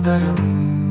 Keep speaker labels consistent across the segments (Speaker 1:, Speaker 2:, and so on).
Speaker 1: മാതരം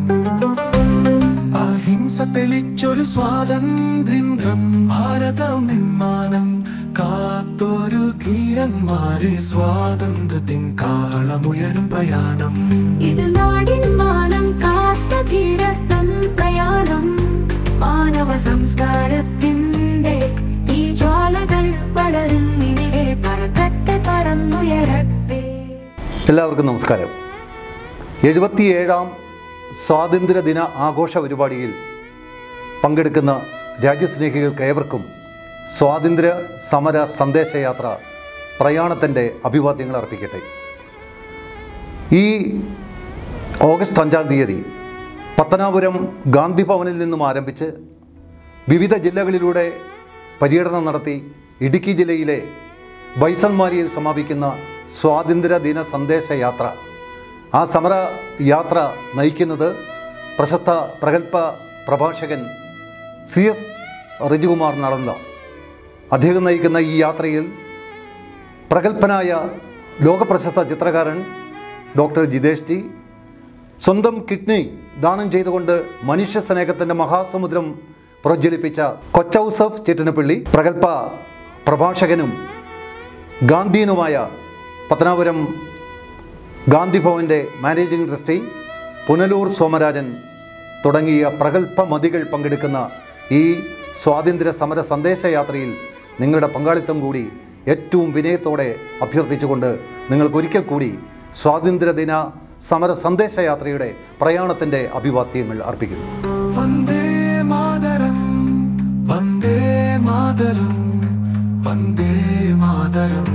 Speaker 1: അഹിംസ തെളിച്ചൊരു സ്വാതന്ത്ര്യം ഭാരതം നിർമ്മാണം കാത്തൊരു ധീരന്മാരെ സ്വാതന്ത്ര്യത്തിൻ കാളമുയരും പ്രയാണം
Speaker 2: ഇത് നാടിൻ മാനം കാത്ത ധീരതൻ പ്രയാണം മാനവ സംസ്കാരത്തിന്റെ ഈ ജ്വാലകൾ പടരുന്നിവിടെ പറക്കട്ടെ പറന്നുയരട്ടെ.
Speaker 3: എല്ലാവർക്കും നമസ്കാരം. 77ാം സ്വാതന്ത്ര്യദിന ആഘോഷ പരിപാടിയിൽ പങ്കെടുക്കുന്ന രാജ്യസ്നേഹികൾക്ക് ഏവർക്കും സ്വാതന്ത്ര്യ സമര സന്ദേശയാത്ര പ്രയാണത്തിൻ്റെ അഭിവാദ്യങ്ങൾ അർപ്പിക്കട്ടെ. ഈ ഓഗസ്റ്റ് 5-ാം തീയതി പത്തനാപുരം ഗാന്ധി ഭവനിൽ നിന്നും ആരംഭിച്ച് വിവിധ ജില്ലകളിലൂടെ പര്യടനം നടത്തി ഇടുക്കി ജില്ലയിലെ ബൈസൺമാരിയിൽ സമാപിക്കുന്ന സ്വാതന്ത്ര്യദിന സന്ദേശയാത്ര, ആ സമര യാത്ര നയിക്കുന്നത് പ്രശസ്ത പ്രഗത്ഭ പ്രഭാഷകൻ CS റിജുകുമാർ നളന്ത. അദ്ദേഹം നയിക്കുന്ന ഈ യാത്രയിൽ പ്രഗത്ഭനായ ലോകപ്രശസ്ത ചിത്രകാരൻ ഡോക്ടർ ജിതേഷ് ടി, സ്വന്തം കിഡ്നി ദാനം ചെയ്തുകൊണ്ട് മനുഷ്യ സ്നേഹത്തിൻ്റെ മഹാസമുദ്രം പ്രോജ്വലിപ്പിച്ച കൊച്ചൗസഫ് ചിറ്റനപ്പള്ളി, പ്രഗത്ഭ പ്രഭാഷകനും ഗാന്ധിയനുമായ പത്തനാപുരം ഗാന്ധി ഭവൻ്റെ മാനേജിംഗ് ട്രസ്റ്റി പുനലൂർ സോമരാജൻ തുടങ്ങിയ പ്രഗത്ഭ മതികൾ പങ്കെടുക്കുന്ന ഈ സ്വാതന്ത്ര്യ സമര സന്ദേശയാത്രയിൽ നിങ്ങളുടെ പങ്കാളിത്തം കൂടി ഏറ്റവും വിനയത്തോടെ അഭ്യർത്ഥിച്ചുകൊണ്ട് നിങ്ങൾക്കൊരിക്കൽ കൂടി സ്വാതന്ത്ര്യദിന സമര സന്ദേശയാത്രയുടെ പ്രയാണത്തിൻ്റെ അഭിവാദ്യങ്ങൾ അർപ്പിക്കുന്നു.
Speaker 1: വന്ദേ മാതരം വന്ദേ മാതരം വന്ദേ മാതരം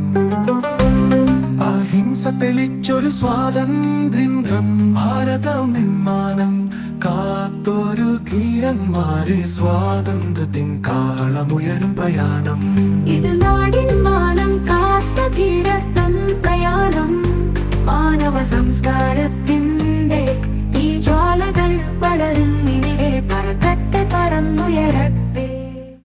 Speaker 1: അഹിംസ തെളിച്ചൊരു സ്വാതന്ത്ര്യം ഭാരതം നിർമ്മാണം കാത്തൊരു ധീരന്മാരെ സ്വാതന്ത്ര്യത്തിൻ കാളമുയരും പ്രയാണം
Speaker 2: ഇത് നാടിൻ മാനം കാത്ത ധീരതൻ പ്രയാണം മാനവ സംസ്കാരത്തിൻ